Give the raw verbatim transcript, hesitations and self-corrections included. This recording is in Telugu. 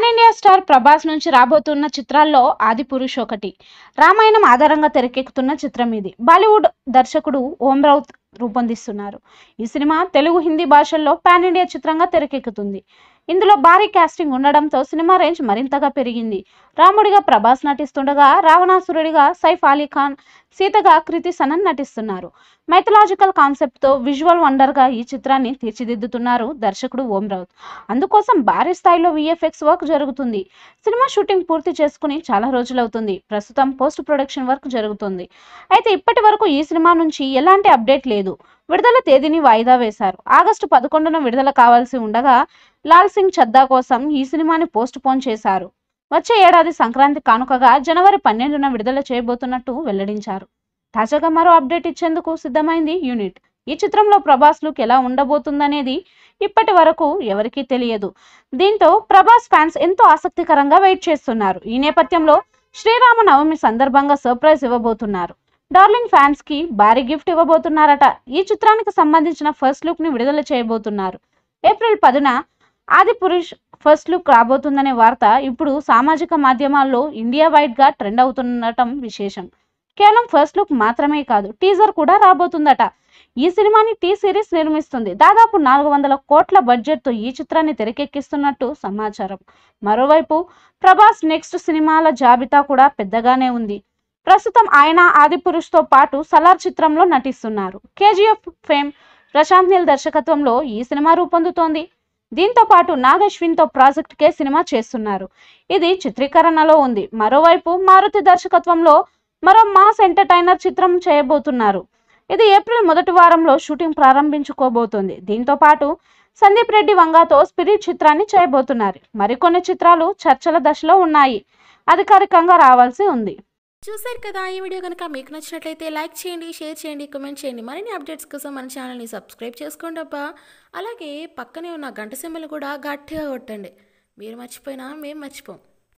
పాన్ ఇండియా స్టార్ ప్రభాస్ నుంచి రాబోతున్న చిత్రాల్లో ఆదిపురుష్ ఒకటి. రామాయణం ఆధారంగా తెరకెక్కుతున్న చిత్రం ఇది. బాలీవుడ్ దర్శకుడు ఓం రౌత్ రూపొందిస్తున్నారు. ఈ సినిమా తెలుగు, హిందీ భాషల్లో పాన్ ఇండియా చిత్రంగా తెరకెక్కుతుంది. ఇందులో భారీ కాస్టింగ్ ఉండడంతో సినిమా రేంజ్ మరింతగా పెరిగింది. రాముడిగా ప్రభాస్ నటిస్తుండగా, రావణాసురుడిగా సైఫ్ అలీ ఖాన్, సీతగా కృతిసనన్ నటిస్తున్నారు. మైథలాజికల్ కాన్సెప్ట్తో విజువల్ వండర్గా ఈ చిత్రాన్ని తీర్చిదిద్దుతున్నారు దర్శకుడు ఓం రౌత్. అందుకోసం భారీ స్థాయిలో విఎఫ్ఎక్స్ వర్క్ జరుగుతుంది. సినిమా షూటింగ్ పూర్తి చేసుకుని చాలా రోజులవుతుంది. ప్రస్తుతం పోస్ట్ ప్రొడక్షన్ వర్క్ జరుగుతుంది. అయితే ఇప్పటి వరకు ఈ సినిమా నుంచి ఎలాంటి అప్డేట్ లేదు. విడుదల తేదీని వాయిదా వేశారు. ఆగస్టు పదకొండున విడుదల కావాల్సి ఉండగా లాల్ సింగ్ చద్దా కోసం ఈ సినిమాని పోస్ట్ పోన్ చేశారు. వచ్చే ఏడాది సంక్రాంతి కానుకగా జనవరి పన్నెండున విడుదల చేయబోతున్నట్టు వెల్లడించారు. తాజాగా మరో అప్డేట్ ఇచ్చేందుకు సిద్ధమైంది యూనిట్. ఈ చిత్రంలో ప్రభాస్ లుక్ ఎలా ఉండబోతుందనేది ఇప్పటి వరకు ఎవరికీ తెలియదు. దీంతో ప్రభాస్ ఫ్యాన్స్ ఎంతో ఆసక్తికరంగా వెయిట్ చేస్తున్నారు. ఈ నేపథ్యంలో శ్రీరామ నవమి సందర్భంగా సర్ప్రైజ్ ఇవ్వబోతున్నారు. డార్లింగ్ ఫ్యాన్స్ కి భారీ గిఫ్ట్ ఇవ్వబోతున్నారట. ఈ చిత్రానికి సంబంధించిన ఫస్ట్ లుక్ ని విడుదల చేయబోతున్నారు. ఏప్రిల్ పదిన ఆదిపురుష్ ఫస్ట్ లుక్ రాబోతుందనే వార్త ఇప్పుడు సామాజిక మాధ్యమాల్లో ఇండియా వైడ్ గా ట్రెండ్ అవుతుండటం విశేషం. కేవలం ఫస్ట్ లుక్ మాత్రమే కాదు, టీజర్ కూడా రాబోతుందట. ఈ సినిమాని టీ సిరీస్ నిర్మిస్తుంది. దాదాపు నాలుగు వందల కోట్ల బడ్జెట్ తో ఈ చిత్రాన్ని తెరకెక్కిస్తున్నట్టు సమాచారం. మరోవైపు ప్రభాస్ నెక్స్ట్ సినిమాల జాబితా కూడా పెద్దగానే ఉంది. ప్రస్తుతం ఆయన ఆదిపురుష్ తో పాటు సలార్ చిత్రంలో నటిస్తున్నారు. కేజీఎఫ్ ఫేమ్ ప్రశాంత్ నీల్ దర్శకత్వంలో ఈ సినిమా రూపొందుతోంది. దీంతో పాటు నాగ్ అశ్విన్ తో ప్రాజెక్ట్ కే సినిమా చేస్తున్నారు. ఇది చిత్రీకరణలో ఉంది. మరోవైపు మారుతి దర్శకత్వంలో మరో మాస్ ఎంటర్టైనర్ చిత్రం చేయబోతున్నారు. ఇది ఏప్రిల్ మొదటి వారంలో షూటింగ్ ప్రారంభించుకోబోతోంది. దీంతో పాటు సందీప్ రెడ్డి వంగాతో స్పిరిట్ చిత్రాన్ని చేయబోతున్నారు. మరికొన్ని చిత్రాలు చర్చల దశలో ఉన్నాయి. అధికారికంగా రావాల్సి ఉంది. చూసారు కదా, ఈ వీడియో కనుక మీకు నచ్చినట్లయితే లైక్ చేయండి, షేర్ చేయండి, కామెంట్ చేయండి. మరిన్ని అప్డేట్స్ కోసం మన ఛానల్ని సబ్స్క్రైబ్ చేసుకోండి అబ్బా. అలాగే పక్కనే ఉన్న గంట సింబల్ కూడా గట్టిగా కొట్టండి. మీరు మర్చిపోయినా మేము మర్చిపోం.